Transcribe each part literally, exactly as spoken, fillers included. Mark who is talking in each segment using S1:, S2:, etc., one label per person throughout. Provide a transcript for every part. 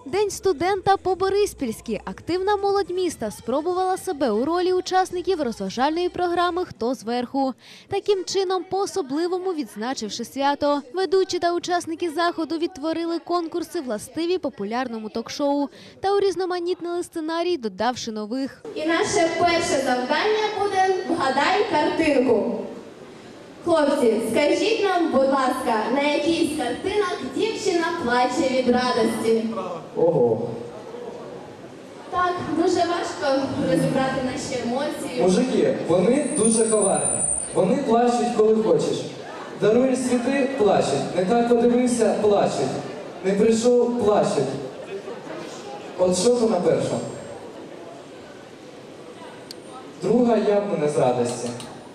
S1: День студента по-бориспільськи. Активна молодь міста спробувала себе у ролі учасників розважальної програми «Хто зверху». Таким чином, по-особливому відзначивши свято, ведучі та учасники заходу відтворили конкурси, властиві популярному ток-шоу, та урізноманітнили сценарій, додавши нових.
S2: І наше перше завдання буде «Вгадай картинку». Хлопці, скажіть нам, будь ласка, на якій з картинок дівчина плаче від радості?
S3: Ого.
S2: Так, дуже важко розібрати наші емоції.
S3: Мужики, вони дуже коварні. Вони плачуть, коли хочеш. Даруєш світи – плачуть. Не так подивився – плачуть. Не прийшов – плачуть. От що то на першому? Друга явно не з радості.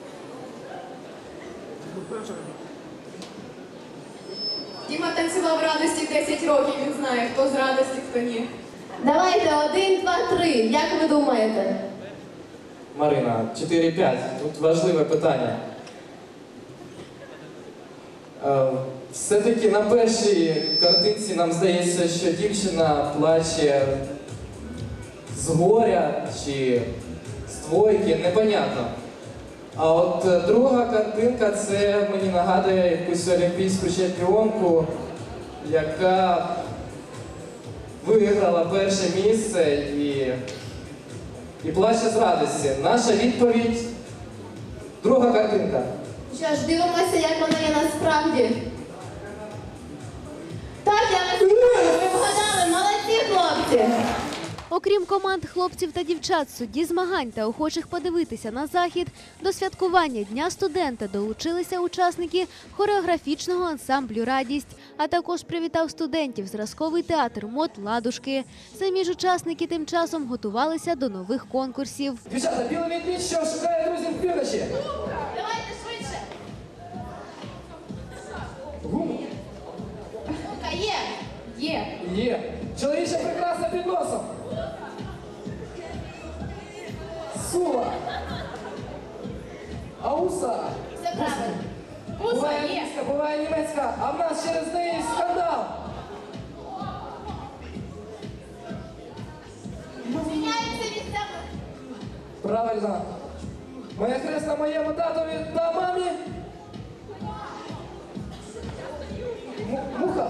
S4: Діма танцював радості десять років, він знає, хто з радості, хто ні.
S2: Давайте, один, два, три. Як ви думаєте?
S3: Марина, чотири п'ять. Тут важливе питання. Е, Все-таки на першій картинці нам здається, що дівчина плаче з горя чи з двойки, непонятно. А от е, друга картинка, це мені нагадує якусь олімпійську чемпіонку, яка виграла перше місце і, і плаче з радості. Наша відповідь – друга картинка.
S2: Що ж, дивимося, як вона є насправді. Так, я ви вгадали, молодці, хлопці!
S1: Окрім команд хлопців та дівчат, судді змагань та охочих подивитися на захід, до святкування Дня студента долучилися учасники хореографічного ансамблю «Радість», а також привітав студентів зразковий театр мод «Ладушки». Самі ж учасники тим часом готувалися до нових конкурсів.
S3: Дівчата, білий відмідь, що шукає друзів півночі.
S2: Давайте швидше!
S3: Гуму.
S2: Сука, є!
S4: Є.
S3: Є. Чоловіча прекрасна під носом. Сула. Ауса.
S2: Все правильно.
S3: Буває англійська, буває німецька, а в нас через неї скандал.
S2: Звільняються місця.
S3: Правильно. Моя хресна моєму татові та мамі. М- Муха.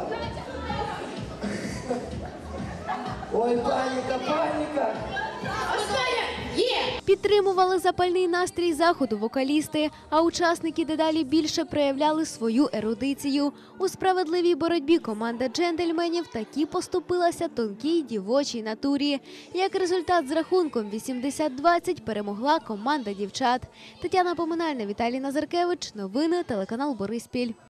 S3: Ой, паніка, паніка.
S2: Остання! Є!
S1: Підтримували запальний настрій заходу вокалісти, а учасники дедалі більше проявляли свою ерудицію. У справедливій боротьбі команда джентльменів таки поступилася тонкій дівочій натурі. Як результат, з рахунком вісімдесят двадцять перемогла команда дівчат. Тетяна Поминальна, Віталій Назаркевич. Новини телеканал Бориспіль.